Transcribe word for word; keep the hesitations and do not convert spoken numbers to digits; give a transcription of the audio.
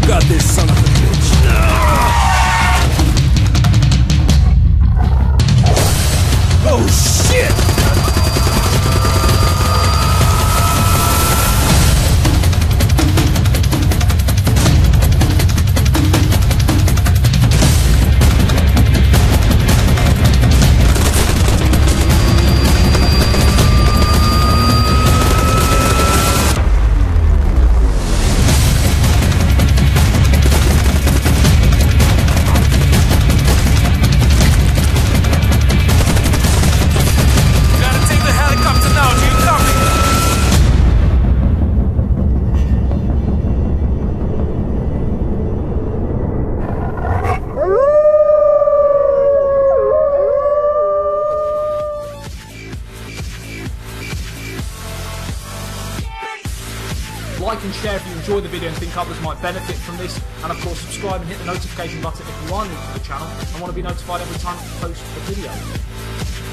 got this, son of a bitch. Oh shit! Like and share if you enjoy the video and think others might benefit from this, and of course subscribe and hit the notification button if you are new to the channel and want to be notified every time I post a video.